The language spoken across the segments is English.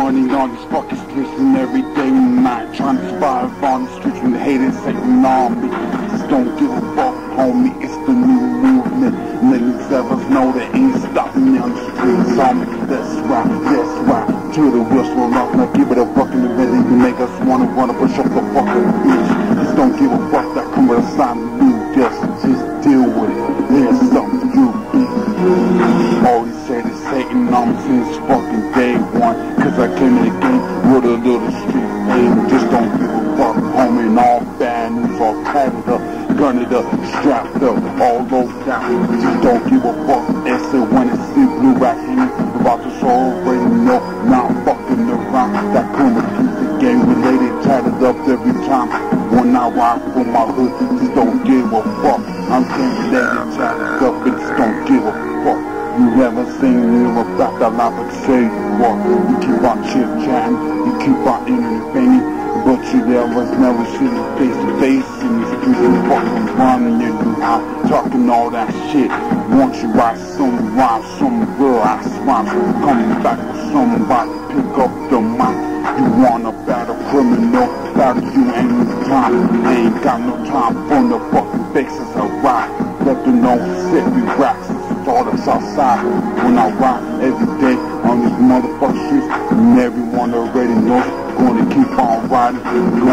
running on these fucking streets and every day and night, trying to survive on the streets when the haters hating on me. Just don't give a fuck, homie, it's the new movement. Niggas ever know they ain't stopping me on the streets, homie. That's right, to the wheels roll off, now give it a fucking event. You make us wanna push up the fucking bitch. Just don't give a fuck, that come with a sign of new, just deal with it. There's something you be. All he said is hating on me since fucking day one, cause I came in the game with a little street name. Just don't give a fuck, homie, and all bad news, all tatted up, gunned up, strapped up, all low down. Just don't give a fuck, and so when it's see blue right here, about to show already know, not fucking around. That criminal keeps the game related, tatted up every time. When I ride for my hood, just don't give a fuck. I'm game related, tatted up, and just don't give a fuck. You never seen me about that life, but say what? You keep on chit-chatting, you keep on entertaining, but you never see me face to face in the streets. You fucking running in your house, talking all that shit. Once you write some rhymes, some real ass rhymes, coming back with somebody, pick up the mic. You want a battle criminal, battle you ain't no time. Ain't got no time for no fucking faces I ride. Let them know, sit, we racks. All the south side, when I ride every day on these motherfucking streets, and everyone already knows, gonna keep on riding,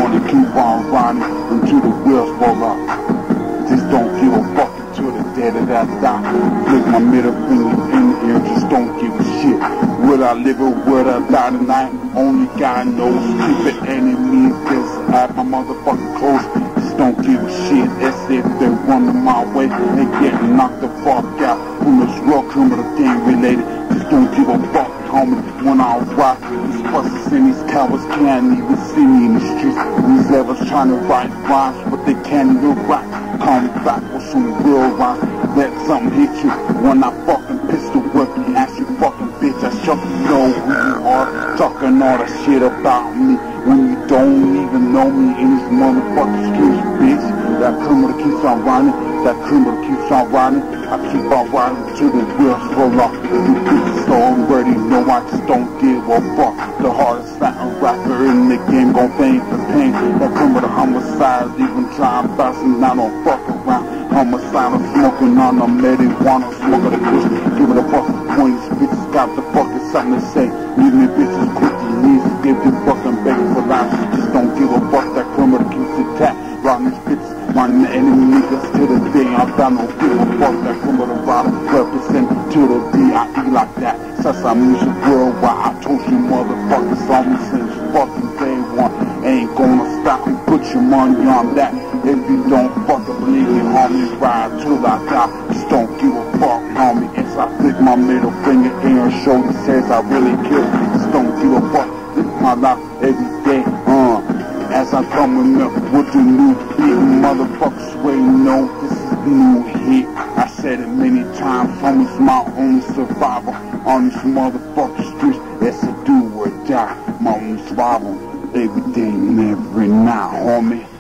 until the wheels fall off. Just don't give a fuck until the day that I die. Flick my middle finger in the air, just don't give a shit. Will I live or will I die tonight? Only God knows. Keep it enemies, just at my motherfucking clothes. Don't give a shit, as if they're running my way and getting knocked the fuck out. From this real criminal thing related, just don't give a fuck, homie. When I rock, these buses and these cowards can't even see me in the streets. These levels trying to write rhymes, but they can't even rap. Come back with some real rhymes, let something hit you. When I fucking pistol whip you, ask you fucking bitch, I sure know who you are. Talking all that shit about me when you don't even know me in these motherfucking streets, bitch. That criminal keeps on running, I keep on riding till the wheels roll off. You bitches already know I just don't give a fuck. The hardest Latin rapper in the game gon' pay for pain. That criminal homicide, even trying bouncing, I don't fuck around. Homicidal, smoking on the marijuana, smoking the kush, giving a fuck when these bitches got the fucking something to say. Leave me bitches quick, knees, give you fucking begging for life. Just don't give a fuck, that criminal keeps it tapped. Riding these bitches, riding the enemy niggas to the day I'm down, don't give a fuck, that criminal rider, represent to the D.I.E. like that. Since I music worldwide, I told you motherfuckers on me since fucking day one. Ain't gonna stop and put your money on that. If you don't fucking believe me, homie, ride till I die. Just don't give a fuck, homie. As I flick my middle finger in and show these heads I really kill. Just don't give a fuck, live my life every day, as I'm coming up with the new beat, motherfuckers already know this is the new hit. I said it many times, homie's my only survival on these motherfucking streets. It's a do or die, my only survival every day and every night, homie.